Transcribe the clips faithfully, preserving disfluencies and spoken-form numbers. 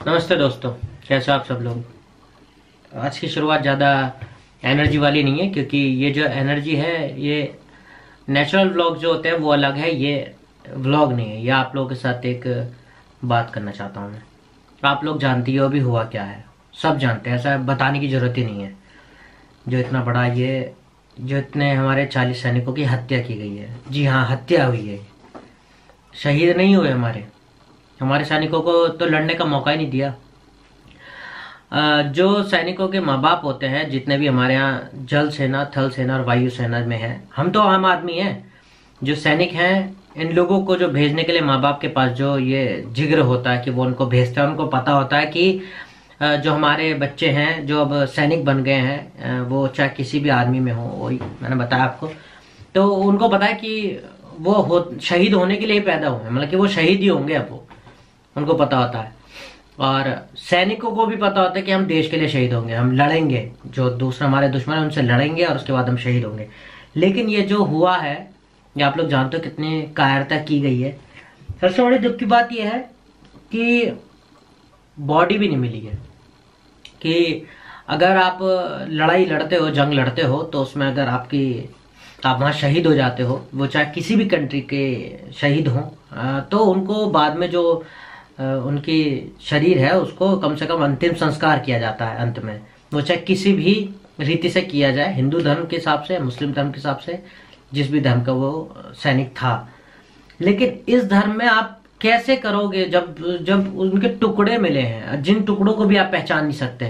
नमस्ते दोस्तों, कैसे हो आप सब लोग। आज की शुरुआत ज़्यादा एनर्जी वाली नहीं है, क्योंकि ये जो एनर्जी है ये नेचुरल व्लॉग जो होते हैं वो अलग है, ये व्लॉग नहीं है। ये आप लोगों के साथ एक बात करना चाहता हूँ मैं। आप लोग जानती हो अभी हुआ क्या है, सब जानते हैं, ऐसा बताने की ज़रूरत ही नहीं है। जो इतना बड़ा ये जो इतने हमारे चालीस सैनिकों की हत्या की गई है, जी हाँ हत्या हुई है, शहीद नहीं हुए हमारे हमारे सैनिकों को तो लड़ने का मौका ही नहीं दिया। जो सैनिकों के माँ बाप होते हैं, जितने भी हमारे यहाँ जल सेना, थल सेना और वायु सेना में हैं, हम तो आम आदमी हैं। जो सैनिक हैं, इन लोगों को जो भेजने के लिए माँ बाप के पास जो ये जिग्र होता है कि वो उनको भेजते हैं, उनको पता होता है कि जो हमारे बच्चे हैं जो अब सैनिक बन गए हैं, वो चाहे किसी भी आर्मी में हो, वही मैंने बताया आपको, तो उनको पता है कि वो हो शहीद होने के लिए पैदा हुए हैं, मतलब कि वो शहीद ही होंगे। अब वो उनको पता होता है, और सैनिकों को भी पता होता है कि हम देश के लिए शहीद होंगे, हम लड़ेंगे, जो दूसरा हमारे दुश्मन है उनसे लड़ेंगे और उसके बाद हम शहीद होंगे। लेकिन ये जो हुआ है, ये आप लोग जानते हो कितनी कायरता की गई है। सबसे बड़ी दुख की बात यह है कि बॉडी भी नहीं मिली है। कि अगर आप लड़ाई लड़ते हो, जंग लड़ते हो, तो उसमें अगर आपकी आप वहाँ शहीद हो जाते हो, वो चाहे किसी भी कंट्री के शहीद हों, तो उनको बाद में जो उनकी शरीर है उसको कम से कम अंतिम संस्कार किया जाता है अंत में, वो चाहे किसी भी रीति से किया जाए, हिंदू धर्म के हिसाब से, मुस्लिम धर्म के हिसाब से, जिस भी धर्म का वो सैनिक था। लेकिन इस धर्म में आप कैसे करोगे जब जब उनके टुकड़े मिले हैं, जिन टुकड़ों को भी आप पहचान नहीं सकते।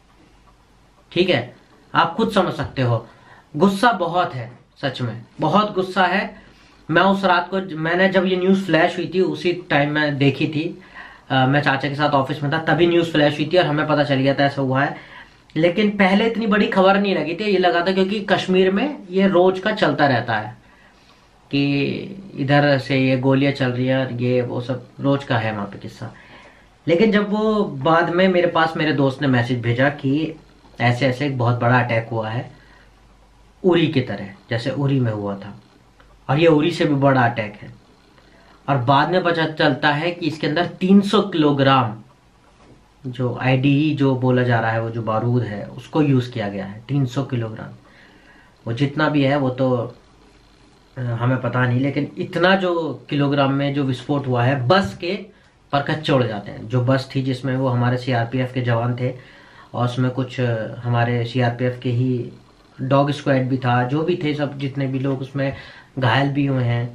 ठीक है, आप खुद समझ सकते हो। गुस्सा बहुत है, सच में बहुत गुस्सा है। मैं उस रात को, मैंने जब ये न्यूज़ फ्लैश हुई थी उसी टाइम मैं देखी थी, आ, मैं चाचा के साथ ऑफिस में था, तभी न्यूज़ फ्लैश हुई थी और हमें पता चल गया था ऐसा हुआ है। लेकिन पहले इतनी बड़ी खबर नहीं लगी थी, ये लगा था क्योंकि कश्मीर में ये रोज का चलता रहता है कि इधर से ये गोलियां चल रही है, ये वो सब रोज का है वहाँ पे किस्सा। लेकिन जब वो बाद में मेरे पास मेरे दोस्त ने मैसेज भेजा कि ऐसे ऐसे एक बहुत बड़ा अटैक हुआ है, उरी की तरह, जैसे उरी में हुआ था, और ये उरी से भी बड़ा अटैक है। और बाद में पता चलता है कि इसके अंदर तीन सौ किलोग्राम जो आईडीई जो बोला जा रहा है, वो जो बारूद है, उसको यूज़ किया गया है। तीन सौ किलोग्राम, वो जितना भी है वो तो हमें पता नहीं, लेकिन इतना जो किलोग्राम में जो विस्फोट हुआ है, बस के परखच्चे उड़ जाते हैं। जो बस थी जिसमें वो हमारे सीआरपीएफ के जवान थे, और उसमें कुछ हमारे सीआरपीएफ के ही डॉग स्क्वाड भी था, जो भी थे सब, जितने भी लोग उसमें घायल भी हुए हैं।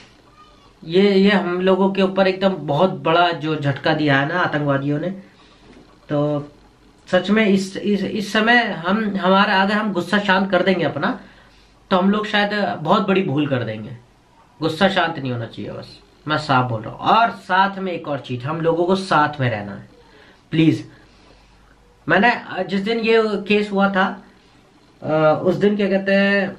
ये ये हम लोगों के ऊपर एकदम बहुत बड़ा जो झटका दिया है ना आतंकवादियों ने। तो सच में इस इस इस समय हम हमारा अगर हम गुस्सा शांत कर देंगे अपना, तो हम लोग शायद बहुत बड़ी भूल कर देंगे। गुस्सा शांत नहीं होना चाहिए, बस मैं साफ बोल रहा हूँ। और साथ में एक और चीज, हम लोगों को साथ में रहना है प्लीज। मैंने जिस दिन ये केस हुआ था उस दिन क्या कहते हैं,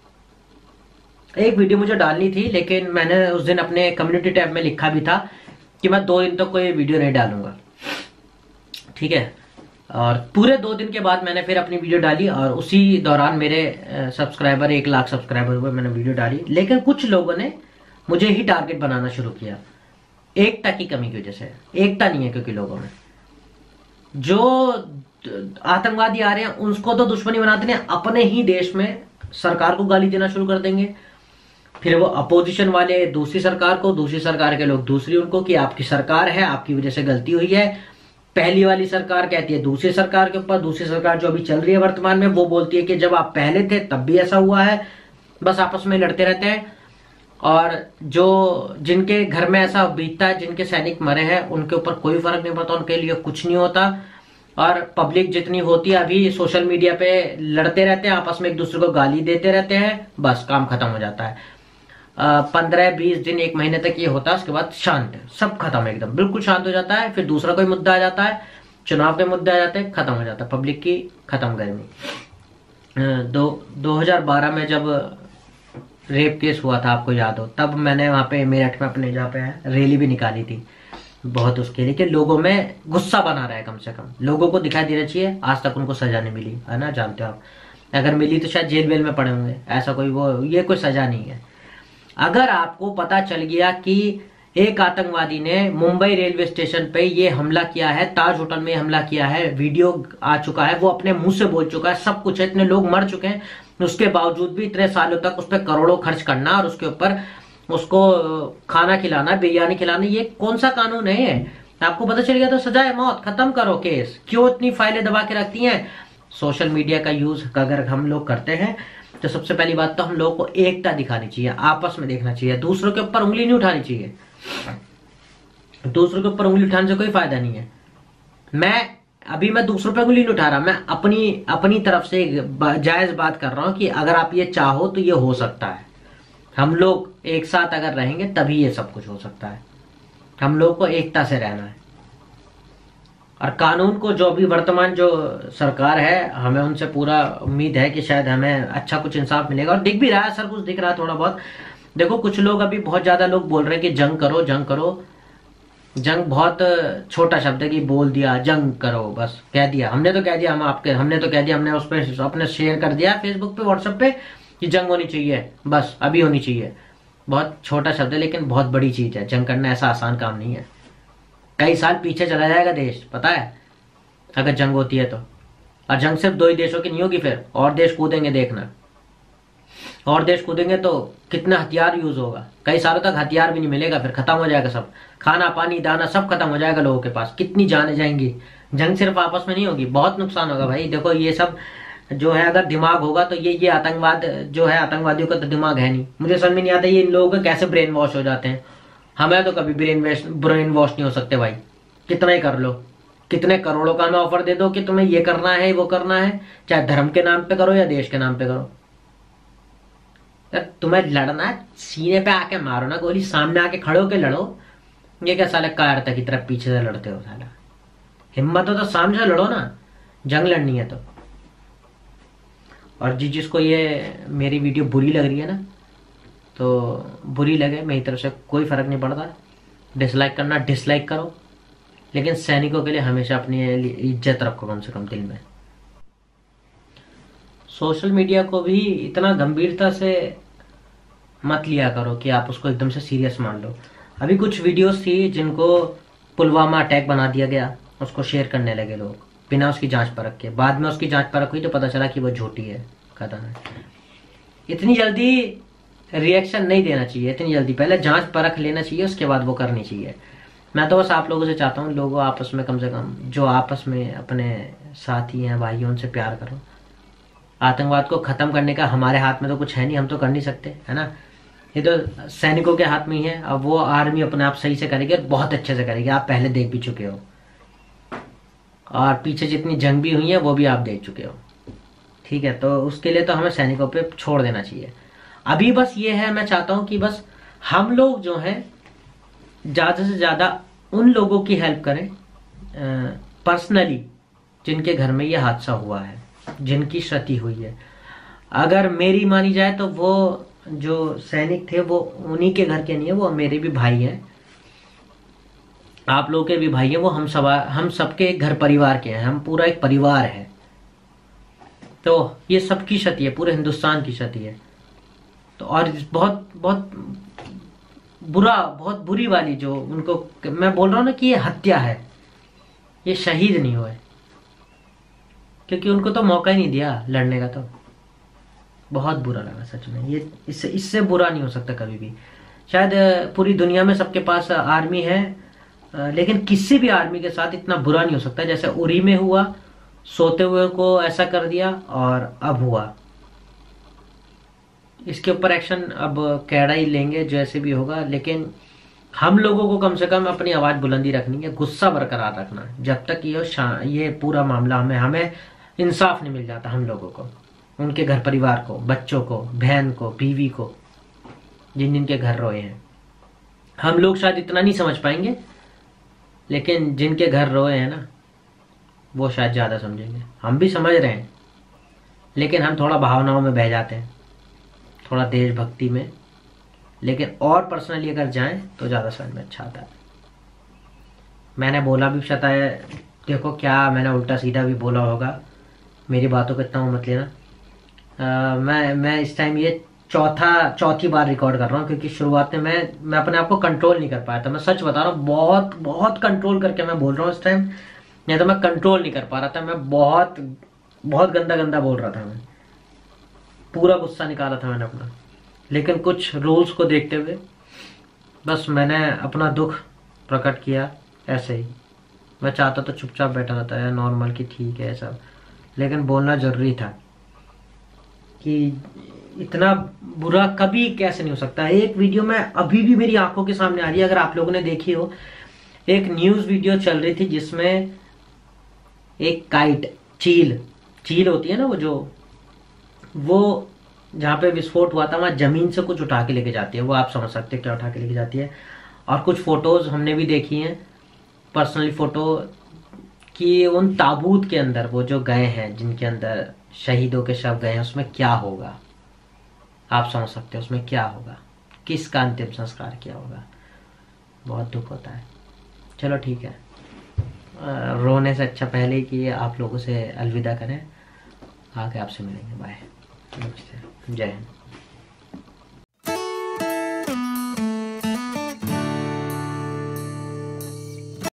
एक वीडियो मुझे डालनी थी, लेकिन मैंने उस दिन अपने कम्युनिटी टैब में लिखा भी था कि मैं दो दिन तक तो कोई वीडियो नहीं डालूंगा। ठीक है, और पूरे दो दिन के बाद मैंने फिर अपनी वीडियो डाली, और उसी दौरान मेरे सब्सक्राइबर एक लाख सब्सक्राइबर हुए, मैंने वीडियो डाली। लेकिन कुछ लोगों ने मुझे ही टारगेट बनाना शुरू किया, एकता की कमी की वजह से। एकता नहीं है क्योंकि लोगों में, जो आतंकवादी आ रहे हैं उसको तो दुश्मनी बनाते नहीं, अपने ही देश में सरकार को गाली देना शुरू कर देंगे। फिर वो अपोजिशन वाले दूसरी सरकार को, दूसरी सरकार के लोग दूसरी उनको, कि आपकी सरकार है, आपकी वजह से गलती हुई है। पहली वाली सरकार कहती है दूसरी सरकार के ऊपर, दूसरी सरकार जो अभी चल रही है वर्तमान में, वो बोलती है कि जब आप पहले थे तब भी ऐसा हुआ है। बस आपस में लड़ते रहते हैं। और जो जिनके घर में ऐसा बीतता है, जिनके सैनिक मरे हैं, उनके ऊपर कोई फर्क नहीं पड़ता, उनके लिए कुछ नहीं होता। और पब्लिक जितनी होती है अभी सोशल मीडिया पे लड़ते रहते हैं, आपस में एक दूसरे को गाली देते रहते हैं, बस काम खत्म हो जाता है। पंद्रह बीस दिन, एक महीने तक ये होता है, उसके बाद शांत, सब खत्म, एकदम बिल्कुल शांत हो जाता है। फिर दूसरा कोई मुद्दा आ जाता है, चुनाव के मुद्दे आ जाते हैं, खत्म हो जाता है, पब्लिक की खत्म गर्मी। दो दो हजार बारह में जब रेप केस हुआ था, आपको याद हो, तब मैंने वहाँ पे मेरठ में अपने जहाँ पे है रैली भी निकाली थी बहुत उसके लिए, कि लोगों में गुस्सा बना रहा है, कम से कम लोगों को दिखाई देना चाहिए। आज तक उनको सजा नहीं मिली है ना, जानते हो आप, अगर मिली तो शायद जेल वेल में पड़े होंगे, ऐसा कोई वो ये कोई सजा नहीं है। अगर आपको पता चल गया कि एक आतंकवादी ने मुंबई रेलवे स्टेशन पे ये हमला किया है, ताज होटल में हमला किया है, वीडियो आ चुका है, वो अपने मुंह से बोल चुका है, सब कुछ है, इतने लोग मर चुके हैं, उसके बावजूद भी इतने सालों तक उस पर करोड़ों खर्च करना और उसके ऊपर उसको खाना खिलाना, बिरयानी खिलाना, ये कौन सा कानून है? आपको पता चल गया तो सजा है मौत, खत्म करो केस। क्यों इतनी फाइलें दबा के रखती हैं? सोशल मीडिया का यूज अगर हम लोग करते हैं तो सबसे पहली बात तो हम लोगों को एकता दिखानी चाहिए, आपस में देखना चाहिए, दूसरों के ऊपर उंगली नहीं उठानी चाहिए। दूसरों के ऊपर उंगली उठाने से कोई फायदा नहीं है। मैं अभी मैं दूसरों पे उंगली नहीं उठा रहा, मैं अपनी अपनी तरफ से जायज बात कर रहा हूं कि अगर आप ये चाहो तो ये हो सकता है। हम लोग एक साथ अगर रहेंगे तभी ये सब कुछ हो सकता है। हम लोग को एकता से रहना है और कानून को, जो भी वर्तमान जो सरकार है, हमें उनसे पूरा उम्मीद है कि शायद हमें अच्छा कुछ इंसाफ मिलेगा और दिख भी रहा है, सर कुछ दिख रहा है थोड़ा बहुत। देखो कुछ लोग अभी बहुत ज्यादा लोग बोल रहे हैं कि जंग करो जंग करो। जंग बहुत छोटा शब्द है कि बोल दिया जंग करो, बस कह दिया, हमने तो कह दिया, हम आपके हमने तो कह दिया, हमने उस पर अपने शेयर कर दिया फेसबुक पे, व्हाट्सएप पे कि जंग होनी चाहिए, बस अभी होनी चाहिए। बहुत छोटा शब्द है लेकिन बहुत बड़ी चीज है। जंग करना ऐसा आसान काम नहीं है, कई साल पीछे चला जाएगा देश, पता है, अगर जंग होती है तो। और जंग सिर्फ दो ही देशों की नहीं होगी, फिर और देश कूदेंगे, देखना, और देश कूदेंगे तो कितना हथियार यूज होगा, कई सालों तक हथियार भी नहीं मिलेगा, फिर खत्म हो जाएगा सब, खाना पानी दाना सब खत्म हो जाएगा लोगों के पास, कितनी जाने जाएंगी। जंग सिर्फ आपस में नहीं होगी, बहुत नुकसान होगा भाई। देखो ये सब जो है, अगर दिमाग होगा तो ये ये आतंकवाद जो है, आतंकवादियों का तो दिमाग है नहीं। मुझे समझ में नहीं आता ये इन लोगों के कैसे ब्रेन वॉश हो जाते हैं। हमें तो कभी ब्रेन वॉश ब्रेन वॉश नहीं हो सकते भाई, कितना ही कर लो, कितने करोड़ों का हमें ऑफर दे दो कि तुम्हें ये करना है वो करना है, चाहे धर्म के नाम पे करो या देश के नाम पे करो। तुम्हें लड़ना है सीने पे आके मारो ना गोली, सामने आके खड़े होके लड़ो। ये क्या साले कायरता की तरफ पीछे से लड़ते हो साला? हिम्मत हो तो सामने से लड़ो ना, जंग लड़नी है तो। और जी जिसको ये मेरी वीडियो बुरी लग रही है ना, तो बुरी लगे, मेरी तरफ से कोई फर्क नहीं पड़ता, डिसलाइक करना डिसलाइक करो, लेकिन सैनिकों के लिए हमेशा अपनी इज्जत रखो कम से कम दिल में। सोशल मीडिया को भी इतना गंभीरता से मत लिया करो कि आप उसको एकदम से सीरियस मान लो। अभी कुछ वीडियोस थी जिनको पुलवामा अटैक बना दिया गया, उसको शेयर करने लगे लोग बिना उसकी जांच परख के। बाद में उसकी जांच परख हुई तो पता चला कि वो झूठी है, कथन है। इतनी जल्दी रिएक्शन नहीं देना चाहिए, इतनी जल्दी पहले जांच परख लेना चाहिए, उसके बाद वो करनी चाहिए। मैं तो बस आप लोगों से चाहता हूँ, लोगों आपस में कम से कम जो आपस में अपने साथी हैं भाई, उनसे प्यार करो। आतंकवाद को खत्म करने का हमारे हाथ में तो कुछ है नहीं, हम तो कर नहीं सकते, है ना। ये तो सैनिकों के हाथ में ही है। अब वो आर्मी अपने आप सही से करेगी और बहुत अच्छे से करेगी, आप पहले देख भी चुके हो, और पीछे जितनी जंग भी हुई है वो भी आप देख चुके हो, ठीक है। तो उसके लिए तो हमें सैनिकों पे छोड़ देना चाहिए। अभी बस ये है, मैं चाहता हूँ कि बस हम लोग जो है ज़्यादा से ज़्यादा उन लोगों की हेल्प करें पर्सनली जिनके घर में ये हादसा हुआ है, जिनकी क्षति हुई है। अगर मेरी मानी जाए तो वो जो सैनिक थे वो उन्हीं के घर के नहीं है, वो मेरे भी भाई हैं, आप लोगों के भी भाई हैं, वो हम सब हम सबके एक घर परिवार के हैं, हम पूरा एक परिवार है। तो ये सबकी क्षति है, पूरे हिंदुस्तान की क्षति है। तो और बहुत बहुत बुरा, बहुत बुरी वाली जो उनको मैं बोल रहा हूँ ना कि ये हत्या है, ये शहीद नहीं हुए, क्योंकि उनको तो मौका ही नहीं दिया लड़ने का। तो बहुत बुरा लगा सच में, ये इससे इससे बुरा नहीं हो सकता कभी भी। शायद पूरी दुनिया में सबके पास आर्मी है, लेकिन किसी भी आर्मी के साथ इतना बुरा नहीं हो सकता जैसे उरी में हुआ। सोते हुए को ऐसा कर दिया और अब हुआ। इसके ऊपर एक्शन अब कैडा ही लेंगे जैसे भी होगा, लेकिन हम लोगों को कम से कम अपनी आवाज बुलंदी रखनी है, गुस्सा बरकरार रखना है। जब तक ये ये पूरा मामला हमें हमें इंसाफ नहीं मिल जाता, हम लोगों को, उनके घर परिवार को, बच्चों को, बहन को, बीवी को, जिन जिन के घर रोए हैं। हम लोग शायद इतना नहीं समझ पाएंगे, लेकिन जिनके घर रोए हैं ना वो शायद ज़्यादा समझेंगे। हम भी समझ रहे हैं, लेकिन हम थोड़ा भावनाओं में बह जाते हैं, थोड़ा देशभक्ति में। लेकिन और पर्सनली अगर जाएं तो ज़्यादा समझ में अच्छा आता है। मैंने बोला भी शायद, देखो क्या मैंने उल्टा सीधा भी बोला होगा, मेरी बातों को इतना मत लेना। आ, मैं मैं इस टाइम ये चौथा चौथी बार रिकॉर्ड कर रहा हूँ, क्योंकि शुरुआत में मैं मैं अपने आप को कंट्रोल नहीं कर पाया था। मैं सच बता रहा हूँ, बहुत बहुत कंट्रोल करके मैं बोल रहा हूँ इस टाइम, नहीं तो मैं कंट्रोल नहीं कर पा रहा था। मैं बहुत बहुत गंदा गंदा बोल रहा था, मैं पूरा गुस्सा निकाला था मैंने अपना। लेकिन कुछ रूल्स को देखते हुए बस मैंने अपना दुख प्रकट किया ऐसे ही। मैं चाहता तो चुपचाप बैठा रहता है नॉर्मल कि ठीक है सब, लेकिन बोलना जरूरी था कि इतना बुरा कभी कैसे नहीं हो सकता। एक वीडियो में अभी भी मेरी आंखों के सामने आ रही है, अगर आप लोगों ने देखी हो, एक न्यूज वीडियो चल रही थी जिसमें एक काइट, चील चील होती है ना, वो जो वो जहाँ पे विस्फोट हुआ था वहां जमीन से कुछ उठा के लेके जाती है। वो आप समझ सकते हैं क्या उठा के लेके जाती है। और कुछ फोटोज हमने भी देखी हैं, पर्सनली फोटो, कि उन ताबूत के अंदर वो जो गए हैं, जिनके अंदर शहीदों के शव गए हैं, उसमें क्या होगा। आप समझ सकते हैं उसमें क्या होगा, किसका अंतिम संस्कार किया होगा। बहुत दुख होता है। चलो ठीक है, अ, रोने से अच्छा पहले ही कि आप लोगों से अलविदा करें। आगे आपसे मिलेंगे। बाय, नमस्ते, जय हिंद।